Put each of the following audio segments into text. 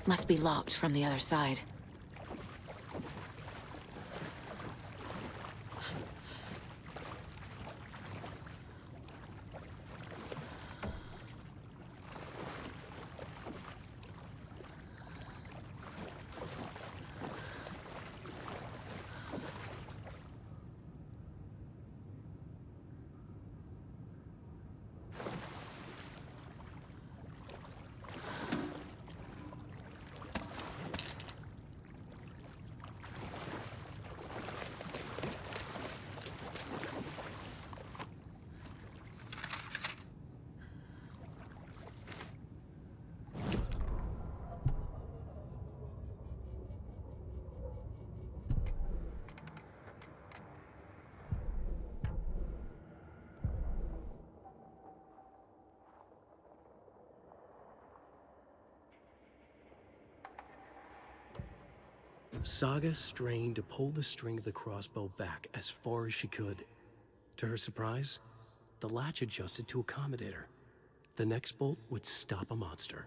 Must be locked from the other side. Saga strained to pull the string of the crossbow back as far as she could. To her surprise, the latch adjusted to accommodate her. The next bolt would stop a monster.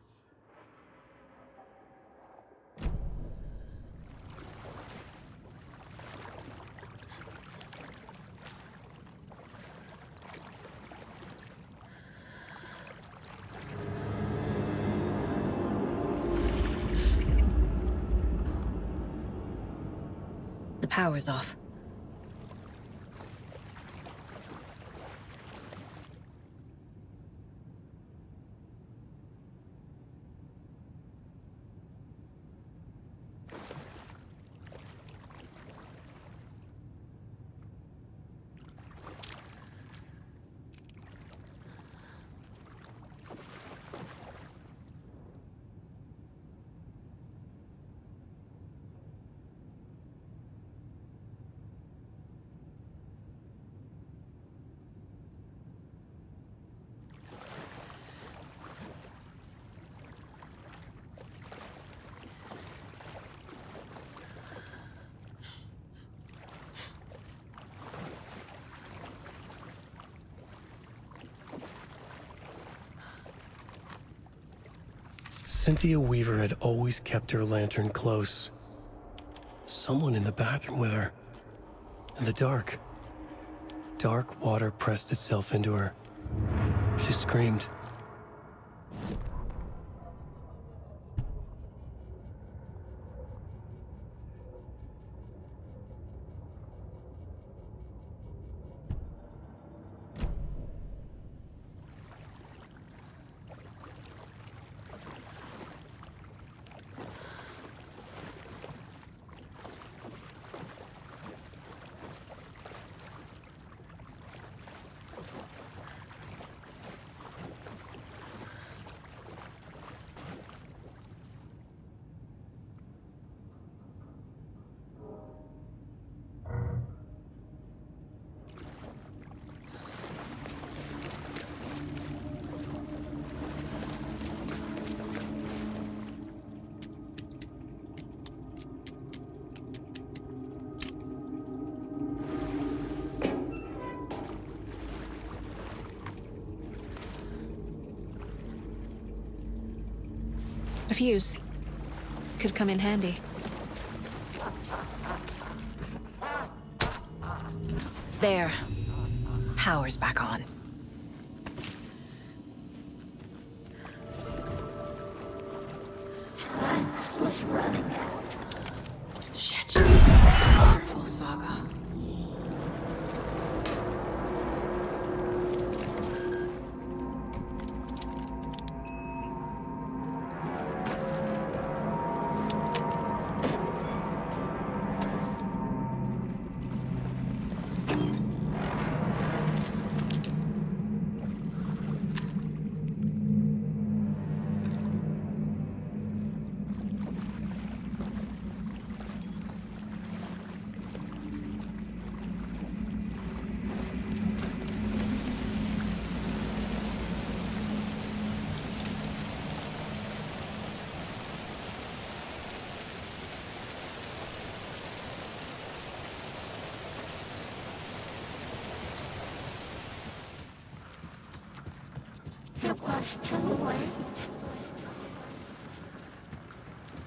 The power's off. Cynthia Weaver had always kept her lantern close. Someone in the bathroom with her. In the dark. Dark water pressed itself into her. She screamed. A fuse. Could come in handy. There. Power's back on. Shit. Careful, Saga. It was too late.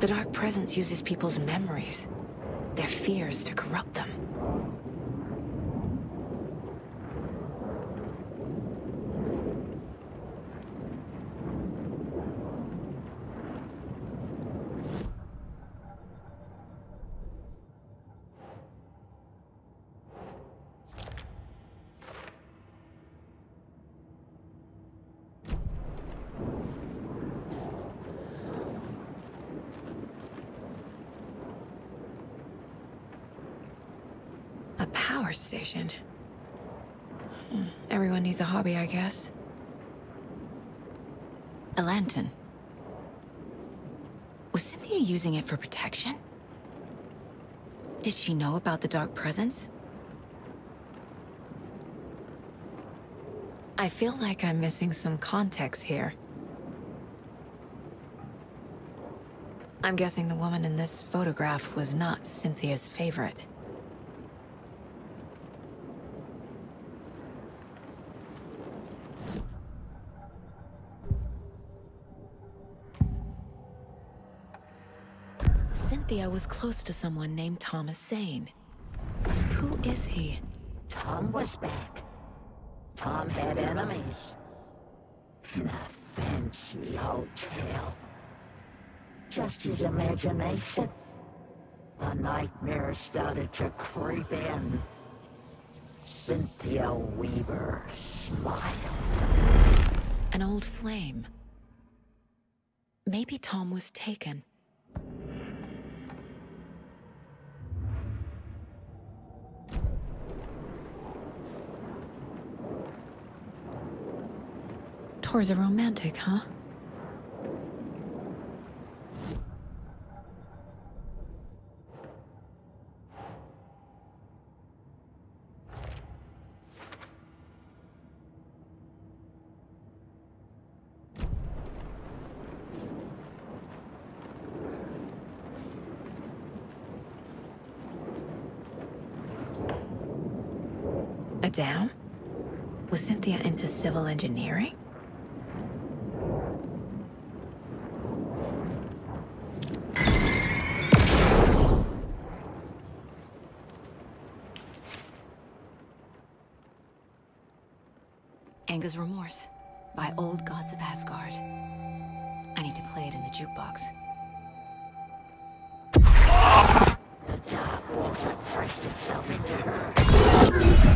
The Dark Presence uses people's memories, their fears to corrupt them. A power station. Everyone needs a hobby, I guess. A lantern. Was Cynthia using it for protection? Did she know about the Dark Presence? I feel like I'm missing some context here. I'm guessing the woman in this photograph was not Cynthia's favorite. Cynthia was close to someone named Thomas Zane. Who is he? Tom was back. Tom had enemies. In a fancy hotel. Just his imagination. The nightmare started to creep in. Cynthia Weaver smiled. An old flame. Maybe Tom was taken. Tor's a romantic, huh? A dam? Was Cynthia into civil engineering? Anger's Remorse by Old Gods of Asgard. I need to play it in the jukebox. The dark water pressed itself into her.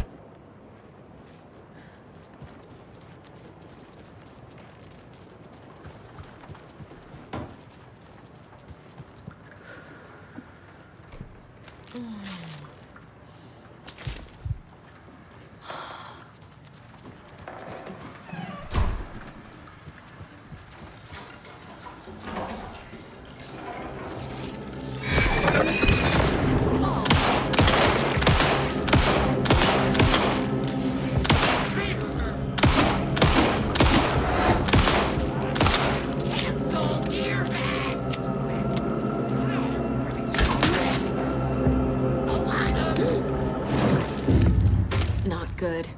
Good.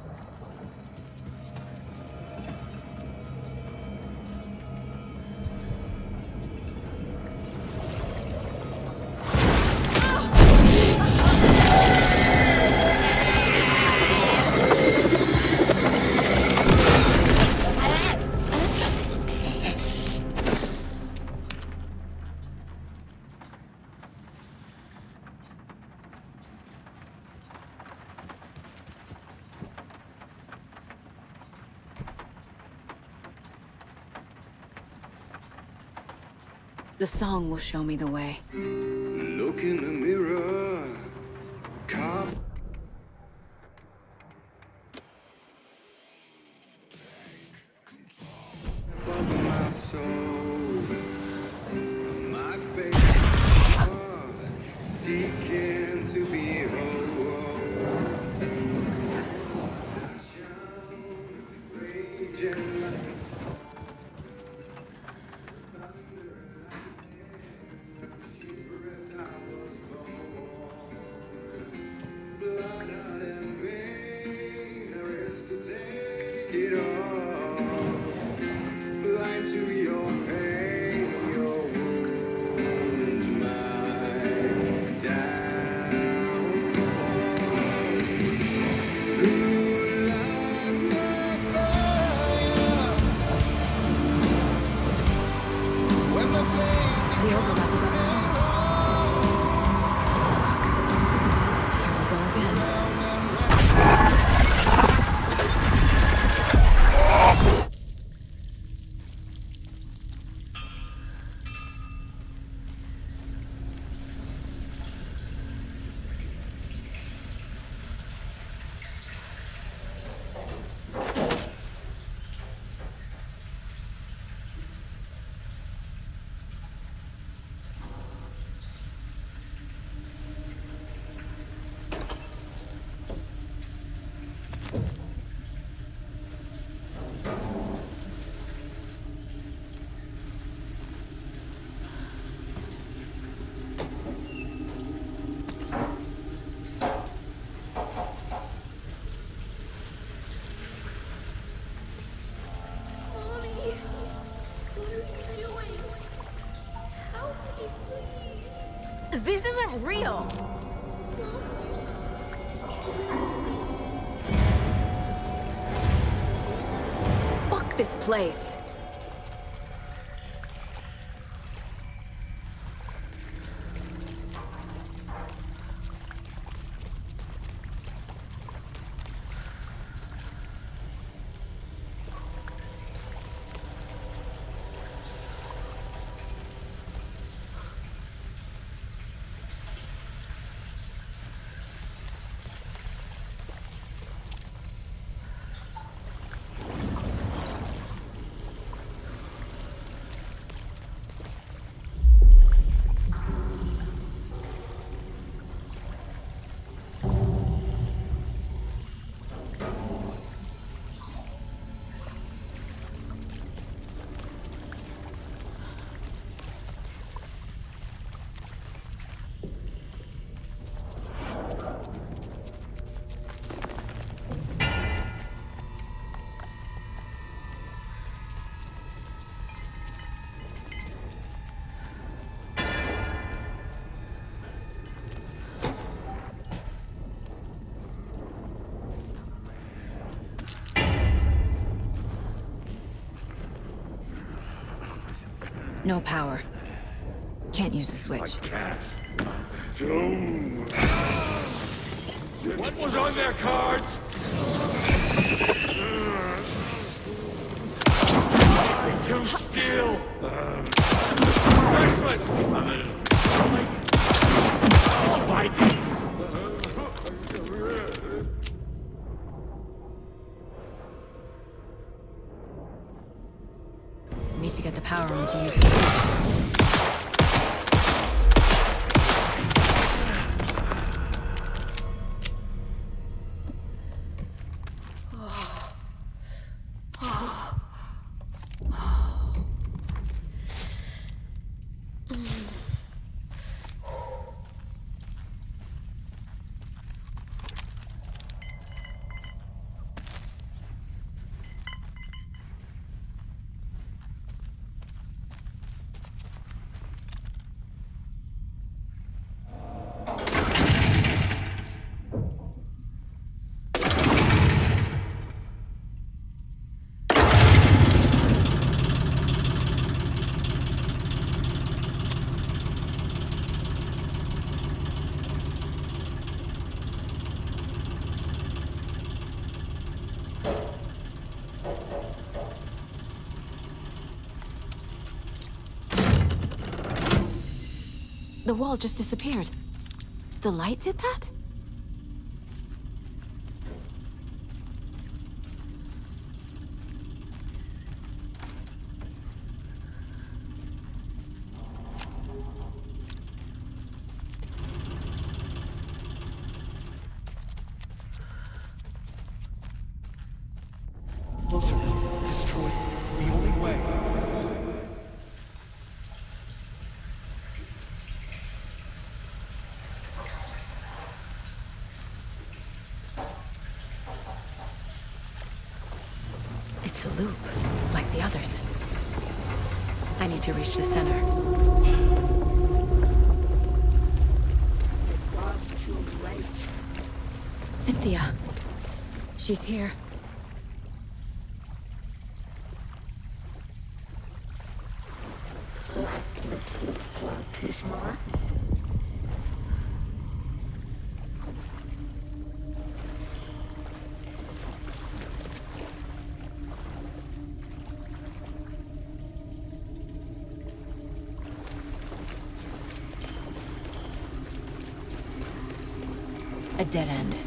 The song will show me the way. Look in the mirror. Come. Of my soul, my faith, seeking to be whole. Raging like This isn't real! Fuck this place! No power. Can't use the switch. Cat. What was on their cards? Too still. Restless. Vikings. Need to get the power on to use the switch. The wall just disappeared. The light did that? Destroy the only way. It's a loop, like the others. I need to reach the center. It was too late. Cynthia. She's here. Piece more? A dead end.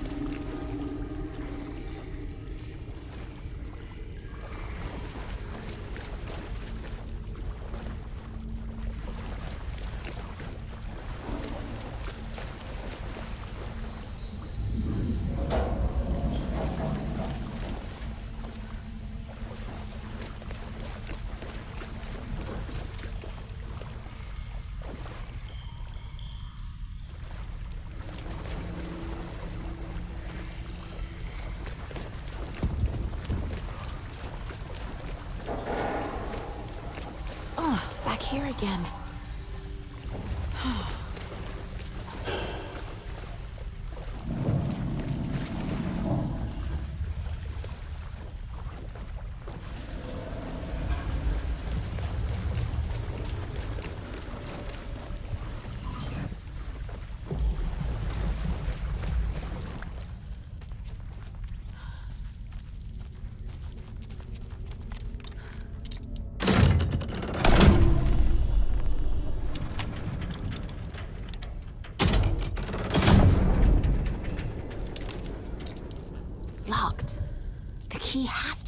Here again.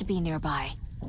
to be nearby.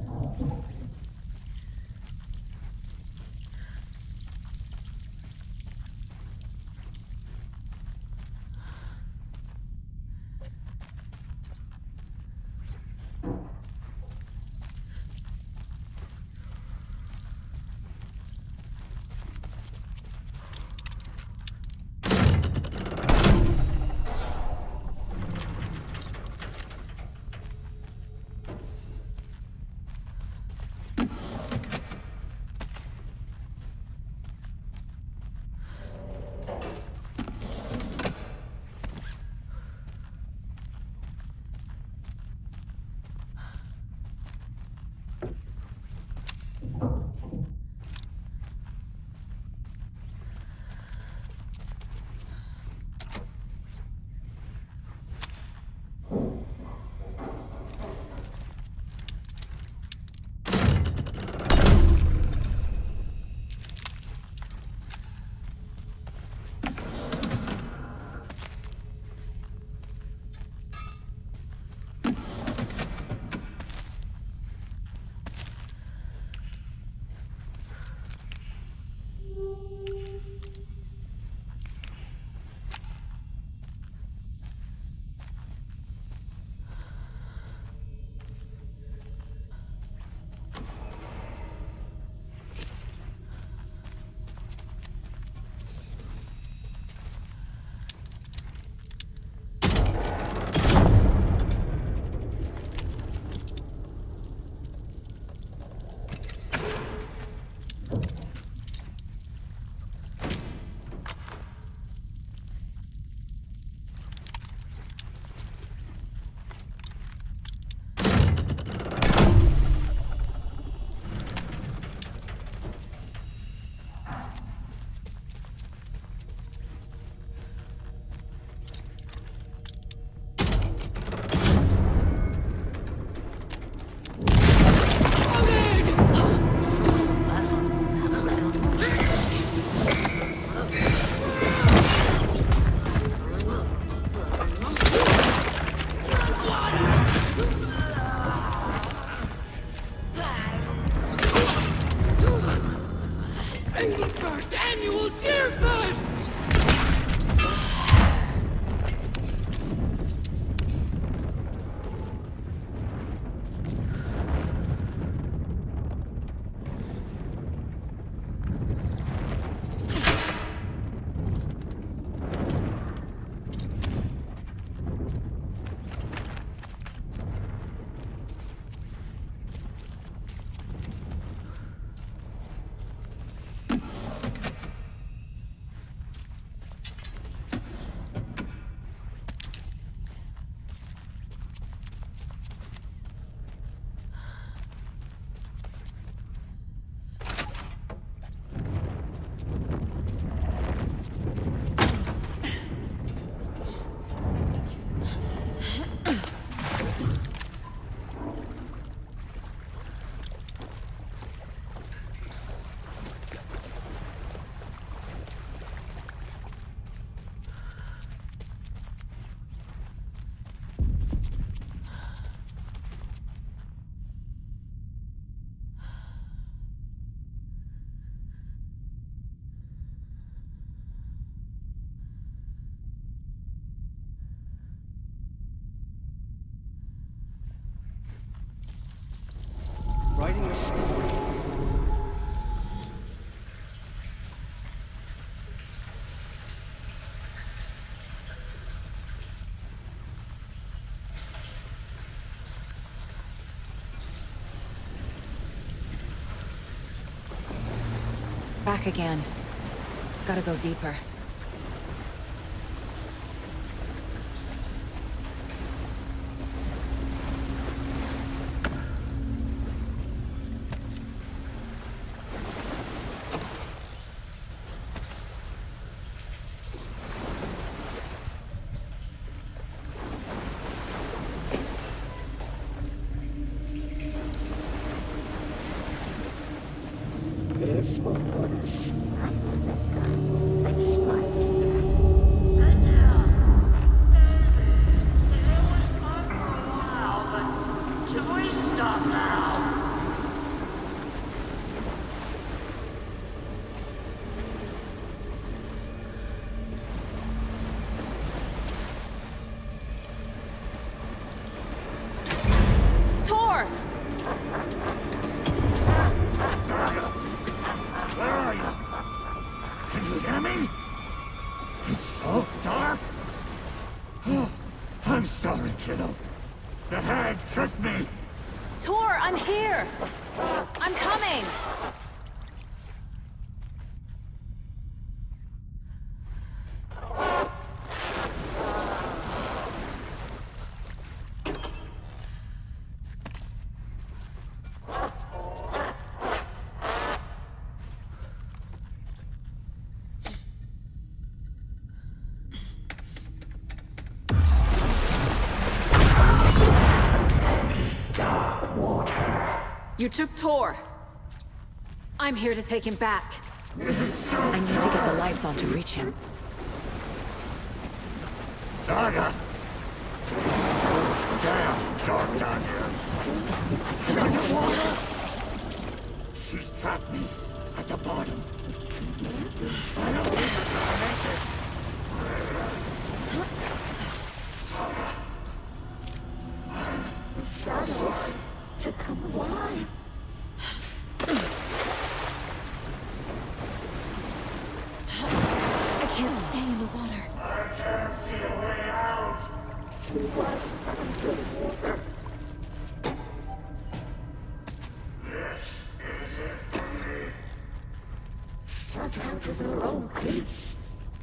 Writing a story. Back again. Gotta go deeper. Should we stop? you hear me? It's so dark. Oh, I'm sorry, kiddo. The hag tricked me. Tor, I'm here! I'm coming! You took Tor. I'm here to take him back. I need to get the lights on to reach him. Saga! Damn dark down here. Can I get water? She's trapped me at the bottom. I don't think I'm gonna make it. The shadows to come alive. I can't stay in the water. I can't see a way out. She was underwater. This is it for me. Shut out of her own peace.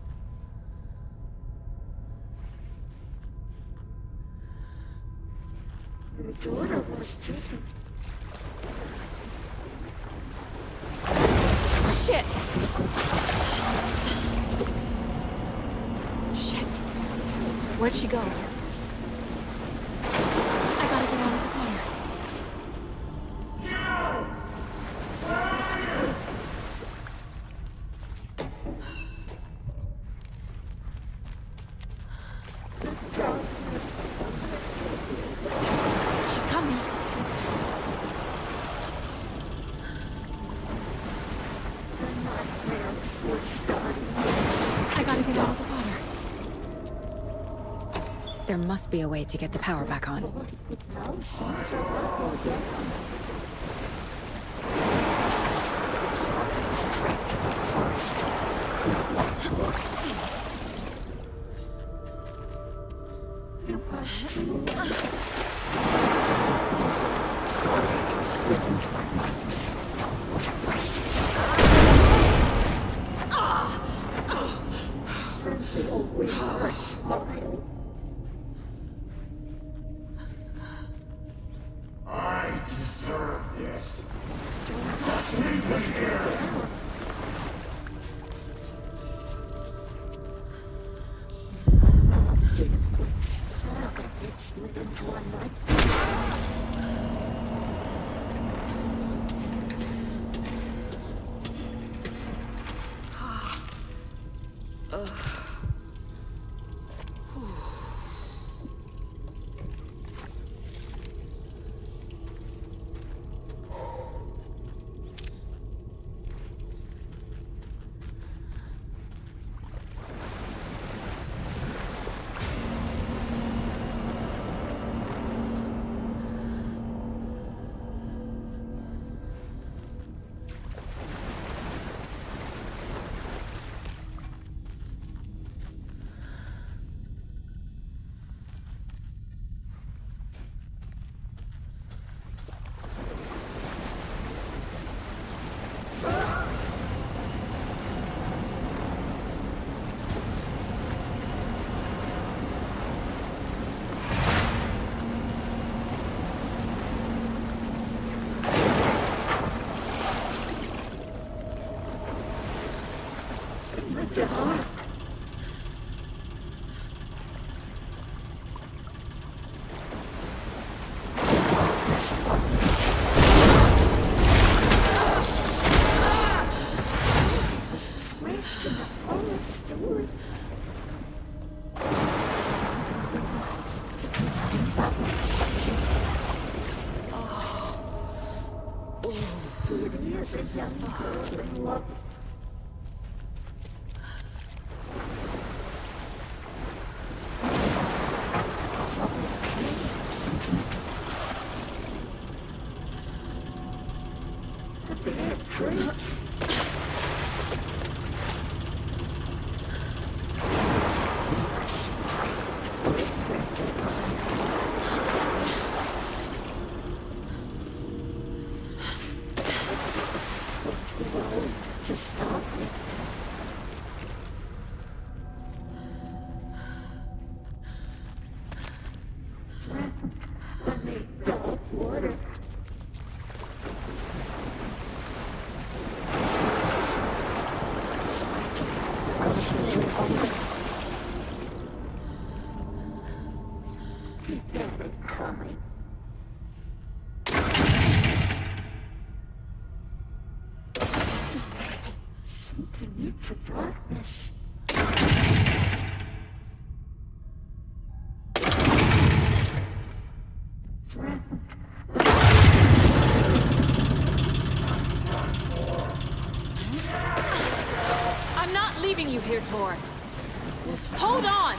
Your daughter was taken. Shit! Shit. Where'd she go? I gotta get out of the water. She's coming. I gotta get out of the water. There must be a way to get the power back on. Now she's up again. It was too late. Sorry, I can slip into my nightmare. What a precious. Simply always a smile. I deserve this. Just leave me here. Saga gets slid into a nightmare. Dark. Rest in the forest, dude. It is a young girl in love. to stop me. I need dark water. Keep it coming. Sinking into darkness. I'm not leaving you here, Tor. Hold on!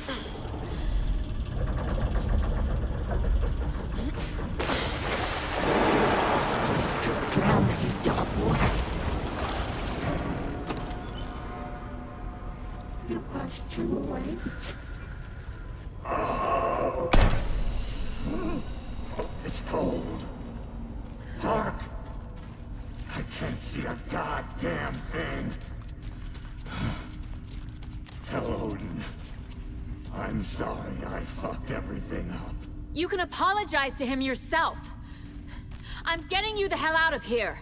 Drown me in dark water. It was too late. It's cold. Dark. I can't see a goddamn thing. Tell Odin. I'm sorry I fucked everything up. You can apologize to him yourself. I'm getting you the hell out of here.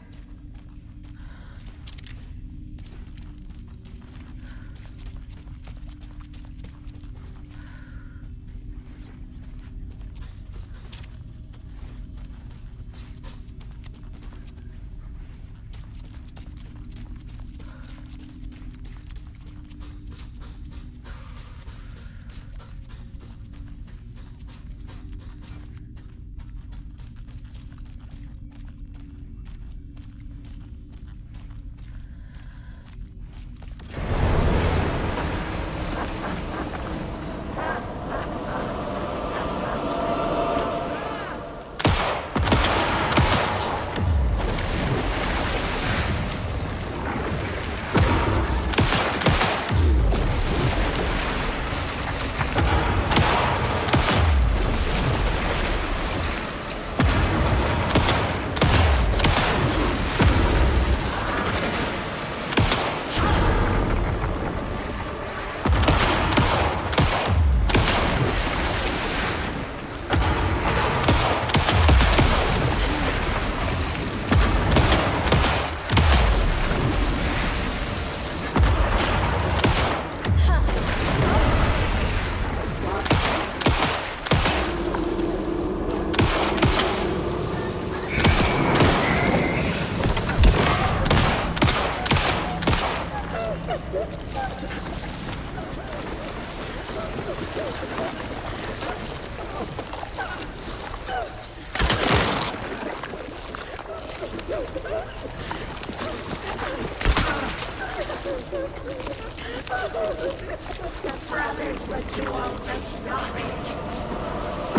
The brothers were too old to stop it.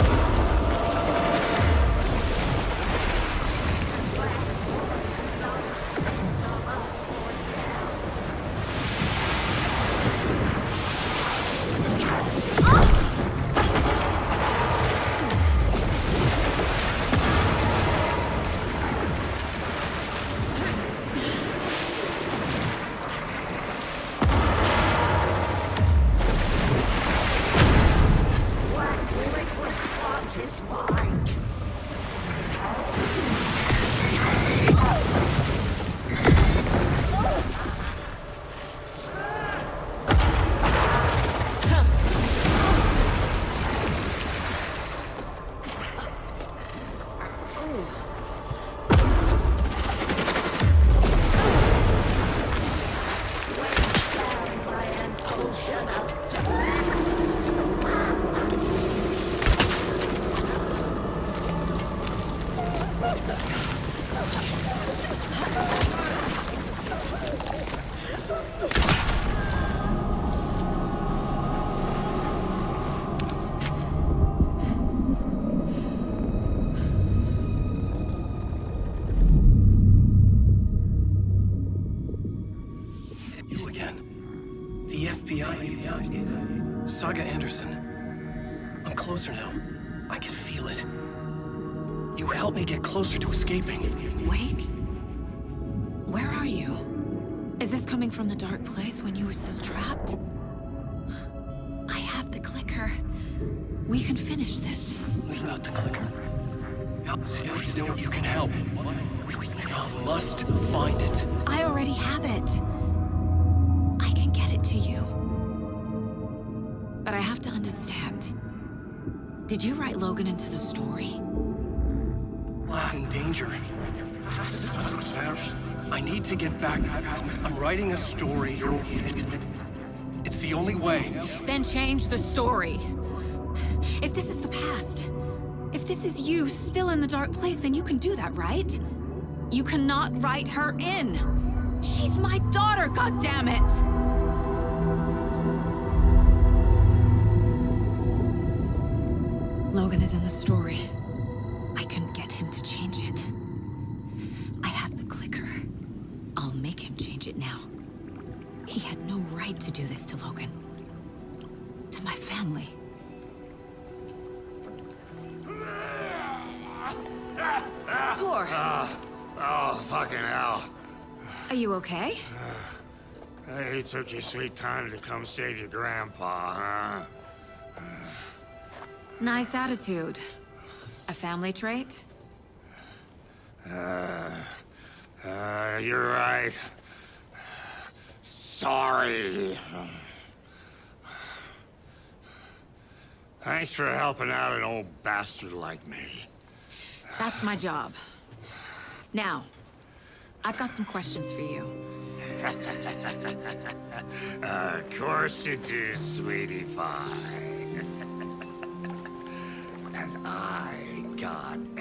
You again. The FBI. Saga Anderson. I'm closer now. I can feel it. You helped me get closer to escaping. Wake? Where are you? Is this coming from the dark place when you were still trapped? I have the clicker. We can finish this. Without the clicker, you can help. You must find it. I already have it. I can get it to you. But I have to understand. Did you write Logan into the story? Lad's in danger. I need to get back. I'm writing a story. It's the only way. Then change the story. If this is the past, if this is you still in the dark place, then you can do that, right? You cannot write her in. She's my daughter, goddammit! Logan is in the story. I can get him to change it. I have the clicker. I'll make him change it now. He had no right to do this to Logan. To my family. Tor! Oh, fucking hell. Are you okay? You took your sweet time to come save your grandpa, huh? Nice attitude. A family trait? You're right. Sorry. Thanks for helping out an old bastard like me. That's my job. Now, I've got some questions for you. Of course you do, sweetie pie. And I got